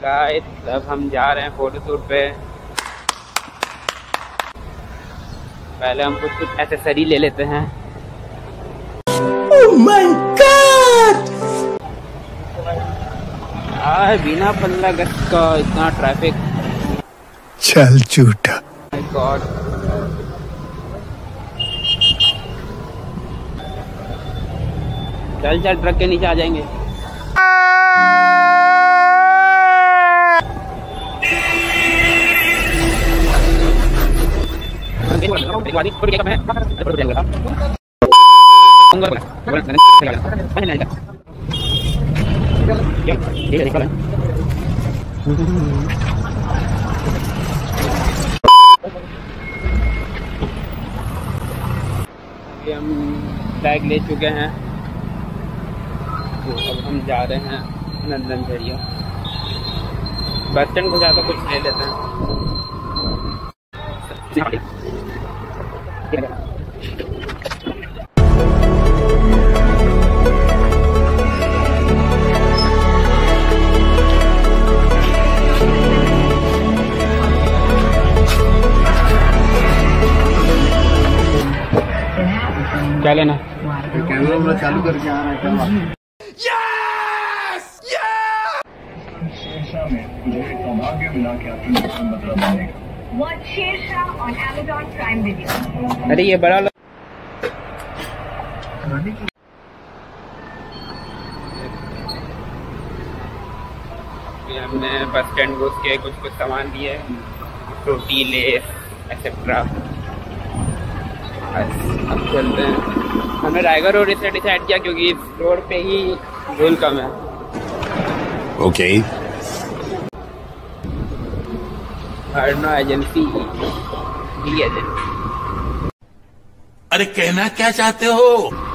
Guys अब हम जा रहे हैं फोटोशूट पे। पहले हम कुछ एक्सेसरी ले लेते हैं। Oh my God! बिना 15 अगस्त का इतना ट्रैफिक। चल झूठा। My God. चल चल ट्रक के नीचे आ जाएंगे। हम बैग ले चुके हैं तो अब हम जा रहे हैं नंदन झरिया। बस स्टैंड को ज़्यादा कुछ ले लेते हैं। क्या लेना? कैमरा चालू करके आ रहा है। अरे ये बड़ा हमने बस स्टैंड घुस के कुछ सामान लिए, फ्रूटी, लेस एक्सेट्रा। अब चलते हैं। हमने रायगढ़ रोड इसलिए डिसाइड किया क्योंकि इस रोड पे ही धूल कम है। ओके। अर्णा एजेंसी डी एजेंसी। अरे कहना क्या चाहते हो?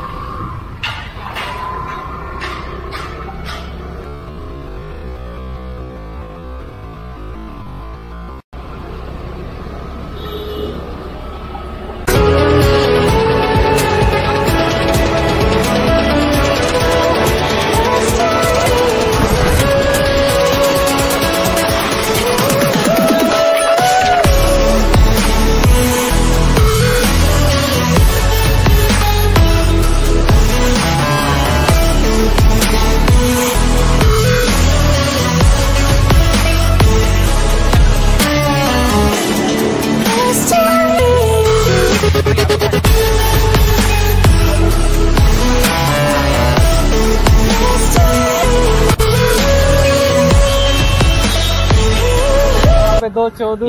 दो चौदह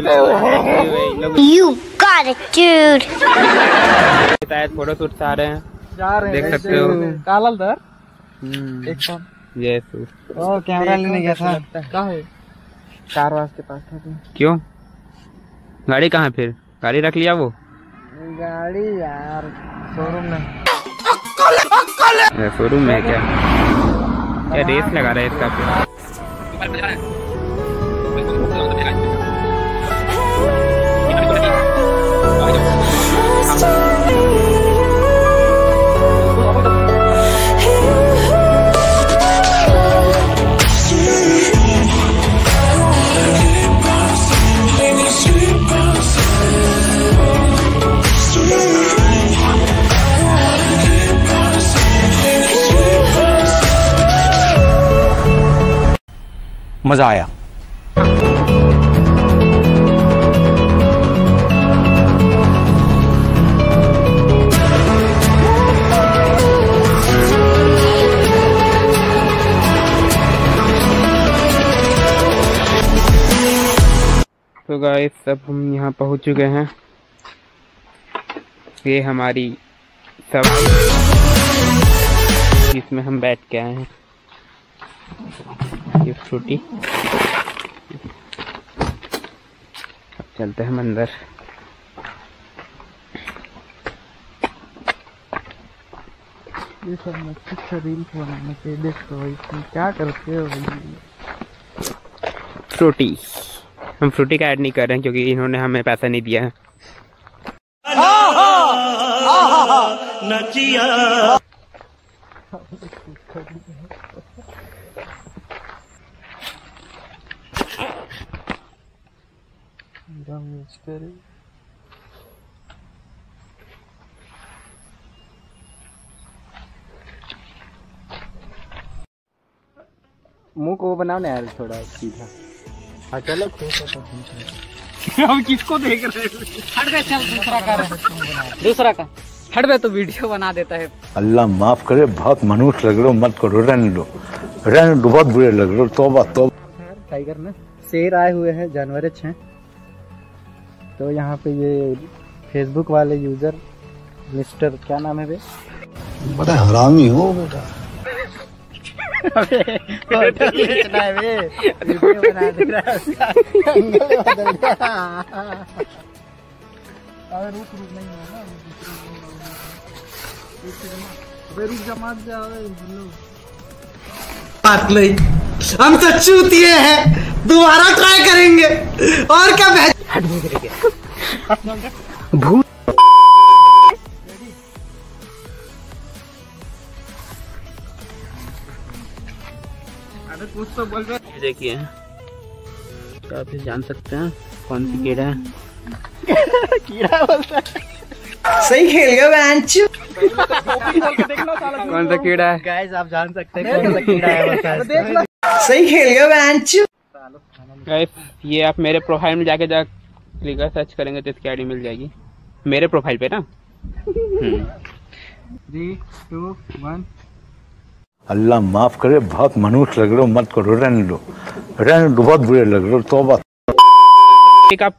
You got it, dude. शायद फोटो शूट से आ रहे हैं। जा रहे हैं, देख सकते हो। कालल दर एक फोन। ये कैमरा लेने गया था। कहाँ है? कारवास के पास था। क्यों? गाड़ी कहाँ? फिर गाड़ी रख लिया वो गाड़ी यार शोरूम में। शोरूम में है क्या? क्या रेस लगा रहा है इसका पे? मजा आया। तो गाइस अब हम यहाँ पहुँच चुके हैं। ये हमारी सवारी जिसमें हम बैठ के आए हैं। ये फ्रूटी। अब चलते हैं अंदर। ये सब मच्छर रील्स बनाने के देखो भाई क्या करते हो भाई। फ्रूटी। हम फ्रूटी का ऐड नहीं कर रहे हैं क्योंकि इन्होंने हमें पैसा नहीं दिया है। मुंह को बनाओ ना यार थोड़ा सीधा। हाँ चलो अब किसको देख रहे हो? हट गए, चल दूसरा का हट गए तो वीडियो बना देता है। अल्लाह माफ करे, बहुत मनुष्य लग रहे हो, मत करो, रहने दो, बहुत बुरे लग रहे हो, तौबा तौबा। टाइगर में शेर आए हुए हैं, जानवर हैं। तो यहाँ पे ये फेसबुक वाले यूजर मिस्टर क्या नाम है बे? बड़ा हरामी हो बेटा। फोटो खींचना है बे, वीडियो बना दे रहा है उसका, एंगल बदल रहा। अरे रुक नहीं है ना, रुक जा मत जा। बात नहीं, हम तो चूतिए हैं, दोबारा ट्राई करेंगे और क्या भूत। अरे कुछ तो बोल रहे। देखिए तो आप जान सकते हैं कौन सी कीड़ा है। कीड़ा बोलता है। सही खेल गया बेंच। कौन सा कीड़ा है? गाइस आप जान सकते हैं कौन सा कीड़ा है। सही खेल गया बेंच। गाइस ये आप मेरे प्रोफाइल में जाके क्लिक सर्च करेंगे तो इसकी आईडी मिल जाएगी मेरे प्रोफाइल पे ना। 3, 2, 1। अल्लाह माफ करे, बहुत मनुष्य लग रहे हो, मत करो, रहने दो, बहुत बुरे लग रहे हो, तौबा। एक आप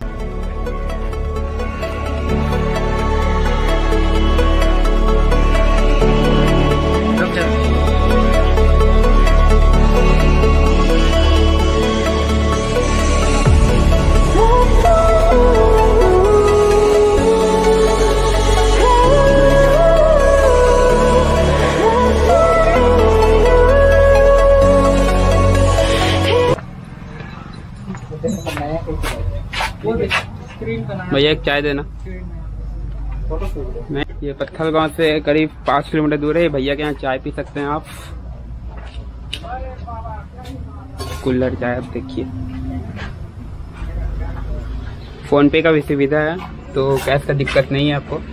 भैया एक चाय देना। मैं ये पत्थल गांव से करीब 5 किलोमीटर दूर है। भैया के यहाँ चाय पी सकते हैं आप, कुल्हड़ चाय। आप देखिए फोन पे का भी सुविधा है, तो कैश का दिक्कत नहीं है आपको।